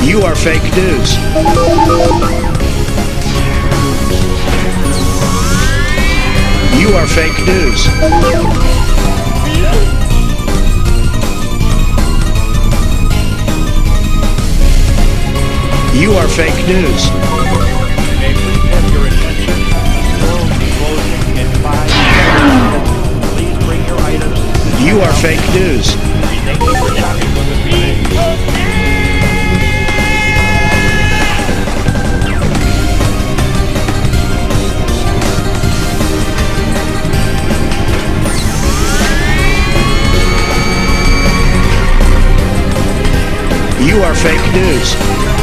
You are fake news. You are fake news. You are fake news. May please have your attention. Store will be closing in 5 seconds. Please bring your items to the You are fake news. Thank you for shopping with us today. You are fake news.